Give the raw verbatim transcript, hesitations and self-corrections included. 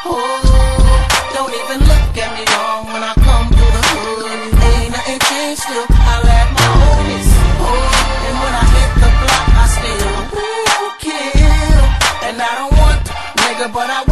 Oh, don't even look at me wrong when I come through the hood. Ain't nothing changed, still holla at my homies. Oh, and when I hit the block, I still ooh, kill. And I don't want nigga, but I